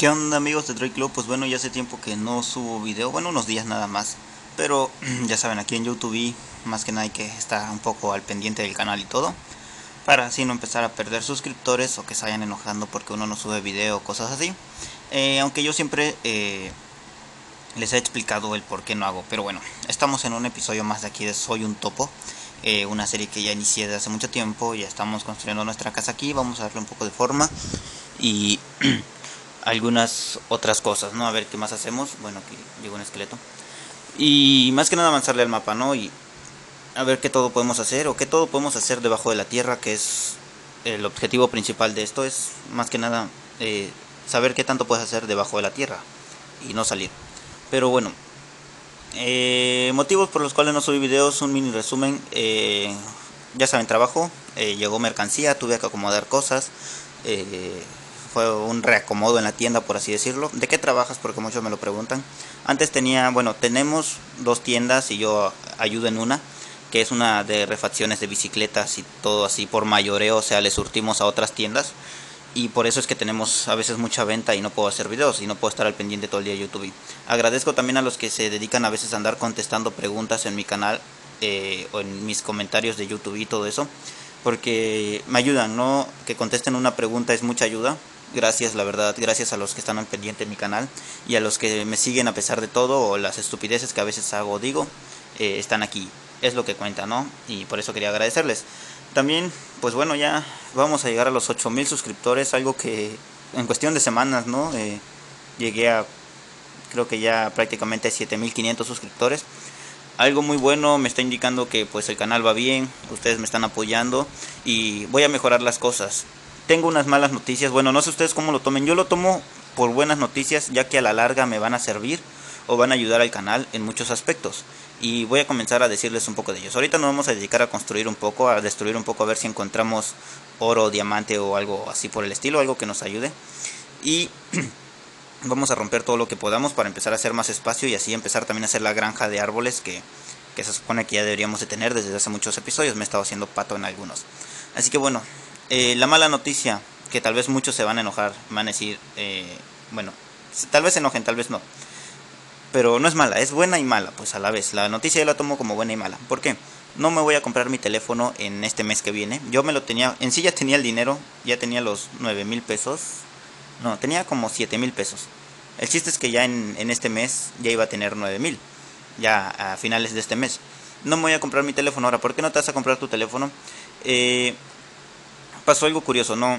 ¿Qué onda amigos de Droid Club? Pues bueno, ya hace tiempo que no subo video, bueno, unos días nada más. Pero ya saben, aquí en YouTube más que nada hay que estar un poco al pendiente del canal y todo, para así no empezar a perder suscriptores o que se vayan enojando porque uno no sube video o cosas así. Aunque yo siempre les he explicado el por qué no hago. Pero bueno, estamos en un episodio más de aquí de Soy un Topo. Una serie que ya inicié desde hace mucho tiempo. Ya estamos construyendo nuestra casa aquí, vamos a darle un poco de forma y algunas otras cosas, ¿no? A ver qué más hacemos. Bueno, aquí llegó un esqueleto. Y más que nada avanzarle al mapa, ¿no? Y a ver qué todo podemos hacer o qué todo podemos hacer debajo de la tierra, que es el objetivo principal de esto. Es más que nada saber qué tanto puedes hacer debajo de la tierra y no salir. Pero bueno, motivos por los cuales no subí videos, un mini resumen. Ya saben, trabajo, llegó mercancía, tuve que acomodar cosas. Fue un reacomodo en la tienda, por así decirlo. ¿De qué trabajas? Porque muchos me lo preguntan. Antes tenemos dos tiendas y yo ayudo en una, que es una de refacciones de bicicletas y todo así por mayoreo, o sea, le surtimos a otras tiendas. Y por eso es que tenemos a veces mucha venta y no puedo hacer videos y no puedo estar al pendiente todo el día de YouTube. Agradezco también a los que se dedican a veces a andar contestando preguntas en mi canal o en mis comentarios de YouTube y todo eso, porque me ayudan, ¿no? Que contesten una pregunta es mucha ayuda. Gracias, la verdad, gracias a los que están al pendiente de mi canal y a los que me siguen a pesar de todo o las estupideces que a veces hago o digo, están aquí. Es lo que cuenta, ¿no? Y por eso quería agradecerles. También, pues bueno, ya vamos a llegar a los 8000 suscriptores, algo que en cuestión de semanas, ¿no? Llegué a, creo que ya prácticamente 7500 suscriptores. Algo muy bueno, me está indicando que pues el canal va bien, ustedes me están apoyando y voy a mejorar las cosas. Tengo unas malas noticias, bueno, no sé ustedes cómo lo tomen, yo lo tomo por buenas noticias, ya que a la larga me van a servir o van a ayudar al canal en muchos aspectos. Y voy a comenzar a decirles un poco de ellos. Ahorita nos vamos a dedicar a construir un poco, a destruir un poco, a ver si encontramos oro, diamante o algo así por el estilo, algo que nos ayude. Y vamos a romper todo lo que podamos para empezar a hacer más espacio y así empezar también a hacer la granja de árboles que se supone que ya deberíamos de tener desde hace muchos episodios. Me he estado haciendo pato en algunos. Así que bueno, la mala noticia, que tal vez muchos se van a enojar, van a decir, bueno, tal vez se enojen, tal vez no. Pero no es mala, es buena y mala, pues a la vez. La noticia yo la tomo como buena y mala. ¿Por qué? No me voy a comprar mi teléfono en este mes que viene. Yo me lo tenía, en sí ya tenía el dinero, ya tenía los 9000 pesos. No, tenía como 7000 pesos. El chiste es que ya en este mes ya iba a tener 9000. Ya a finales de este mes. No me voy a comprar mi teléfono ahora. ¿Por qué no te vas a comprar tu teléfono? Pasó algo curioso, ¿no?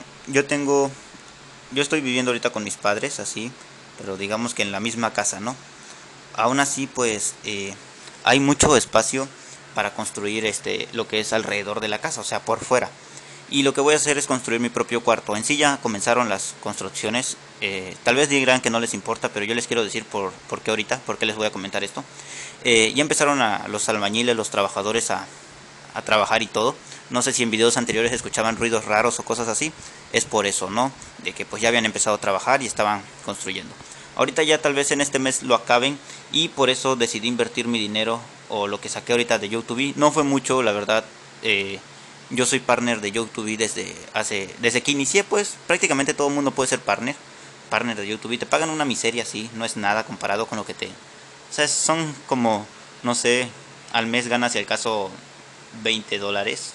Yo estoy viviendo ahorita con mis padres, así. Pero digamos que en la misma casa, ¿no? Aún así pues hay mucho espacio para construir lo que es alrededor de la casa, o sea por fuera. Y lo que voy a hacer es construir mi propio cuarto. En sí ya comenzaron las construcciones. Tal vez dirán que no les importa, pero yo les quiero decir por qué ahorita, por qué les voy a comentar esto. Ya empezaron los albañiles, los trabajadores a trabajar y todo. No sé si en videos anteriores escuchaban ruidos raros o cosas así. Es por eso, ¿no? De que pues ya habían empezado a trabajar y estaban construyendo. Ahorita ya tal vez en este mes lo acaben y por eso decidí invertir mi dinero o lo que saqué ahorita de YouTube. No fue mucho, la verdad. Yo soy partner de YouTube desde que inicié, pues prácticamente todo el mundo puede ser partner de YouTube. Te pagan una miseria, sí, no es nada comparado con lo que o sea, son como, no sé, al mes ganas si al caso $20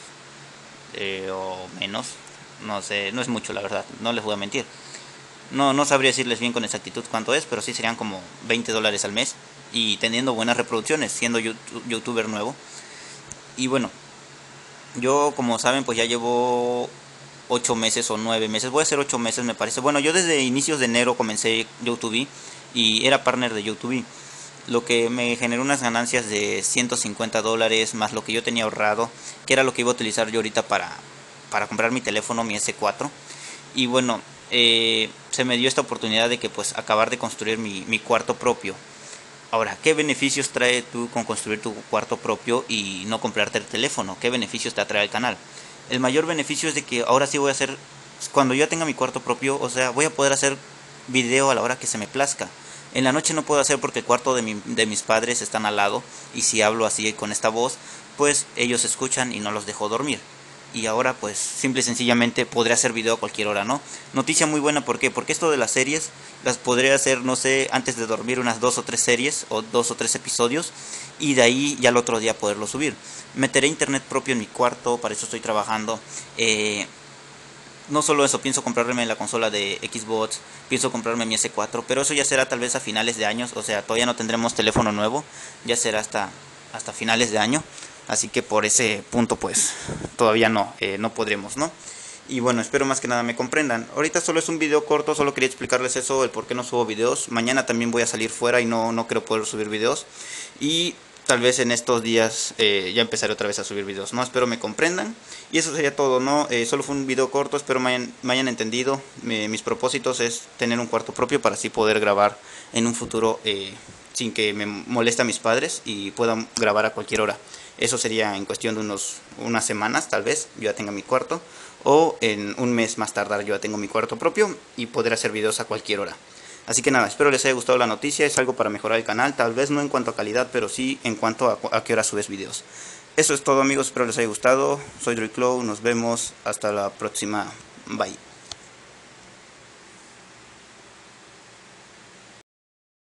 o menos. No sé, no es mucho la verdad, no les voy a mentir. No sabría decirles bien con exactitud cuánto es, pero sí serían como $20 al mes y teniendo buenas reproducciones, siendo youtuber nuevo. Y bueno, yo como saben pues ya llevo 8 meses o 9 meses, voy a hacer 8 meses me parece. Bueno, yo desde inicios de enero comencé YouTube y era partner de YouTube, lo que me generó unas ganancias de $150 más lo que yo tenía ahorrado, que era lo que iba a utilizar yo ahorita para comprar mi teléfono, mi S4. Y bueno, se me dio esta oportunidad de que pues acabar de construir mi cuarto propio. Ahora, ¿qué beneficios trae tú con construir tu cuarto propio y no comprarte el teléfono? ¿Qué beneficios te atrae al canal? El mayor beneficio es de que ahora sí voy a hacer, cuando yo tenga mi cuarto propio, o sea, voy a poder hacer video a la hora que se me plazca. En la noche no puedo hacer porque el cuarto de mis padres están al lado y si hablo así con esta voz, pues ellos escuchan y no los dejo dormir. y ahora pues simple y sencillamente podré hacer video a cualquier hora, ¿no? Noticia muy buena, ¿por qué? Porque esto de las series las podré hacer, no sé, antes de dormir unas 2 o 3 series o 2 o 3 episodios y de ahí ya el otro día poderlo subir. Meteré internet propio en mi cuarto, para eso estoy trabajando. No solo eso, pienso comprarme la consola de Xbox, pienso comprarme mi S4, pero eso ya será tal vez a finales de años, o sea, todavía no tendremos teléfono nuevo, ya será hasta finales de año, así que por ese punto pues todavía no podremos, ¿no? Y bueno, espero más que nada me comprendan. Ahorita solo es un video corto, solo quería explicarles eso, el por qué no subo videos. Mañana también voy a salir fuera y no creo poder subir videos. Y tal vez en estos días ya empezaré otra vez a subir videos, ¿no? Espero me comprendan. Y eso sería todo, ¿no? Solo fue un video corto, espero me hayan entendido. Mis propósitos es tener un cuarto propio para así poder grabar en un futuro sin que me moleste a mis padres y puedan grabar a cualquier hora. Eso sería en cuestión de unas semanas, tal vez, yo ya tenga mi cuarto. O en un mes más tardar yo ya tengo mi cuarto propio y poder hacer videos a cualquier hora. Así que nada, espero les haya gustado la noticia, es algo para mejorar el canal, tal vez no en cuanto a calidad, pero sí en cuanto a qué hora subes videos. Eso es todo amigos, espero les haya gustado, soy Droidclaw, nos vemos, hasta la próxima, bye.